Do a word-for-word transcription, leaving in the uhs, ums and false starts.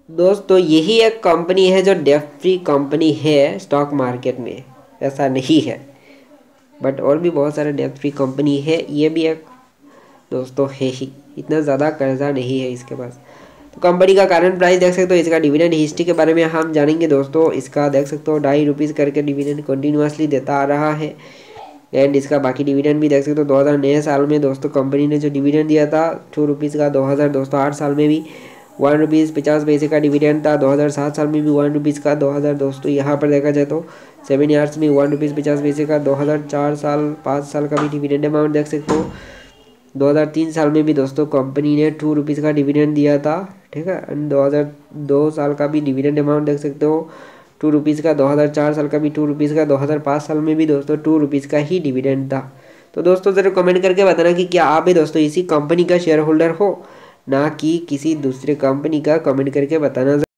दोस्तों यही एक कंपनी है जो डेट फ्री कंपनी है स्टॉक मार्केट में, ऐसा नहीं है। बट और भी बहुत सारे डेट फ्री कंपनी है, ये भी एक दोस्तों है ही, इतना ज़्यादा कर्जा नहीं है इसके पास। तो कंपनी का करंट प्राइस देख सकते हो, इसका डिविडेंड हिस्ट्री के बारे में हम जानेंगे दोस्तों। इसका देख सकते हो ढाई रुपीज़ करके डिविडेंड कंटिन्यूसली देता आ रहा है। एंड इसका बाकी डिविडेंड भी देख सकते हो, दो हज़ार नए साल में दोस्तों कंपनी ने जो डिविडेंड दिया था टू रुपीज़ का, दो हज़ार दोस्तों आठ साल में भी वन रुपीज़ पचास पैसे का डिविडेंड था, दो हज़ार सात साल में भी वन रुपीज़ का, दो हज़ार दोस्तों यहाँ पर देखा जाए तो सेवन ईयर्स में वन रुपीज़ पचास पैसे का, दो हज़ार चार साल पाँच साल का भी डिविडेंड अमाउंट देख सकते हो। दो हज़ार तीन साल में भी दोस्तों कंपनी ने टू रुपीज़ का डिविडेंड दिया था, ठीक है। एंड दो हज़ार दो साल का भी डिविडेंड अमाउंट देख सकते हो टू रुपीज़ का, दो हज़ार चार साल का भी टू रुपीज़ का, दो हज़ार पाँच साल में भी दोस्तों टू रुपीज़ का ही डिविडेंड था। तो दोस्तों ज़रा कमेंट करके बताना कि क्या आप भी दोस्तों इसी कंपनी का शेयर होल्डर हो, ना कि किसी दूसरे कंपनी का। कमेंट करके बताना।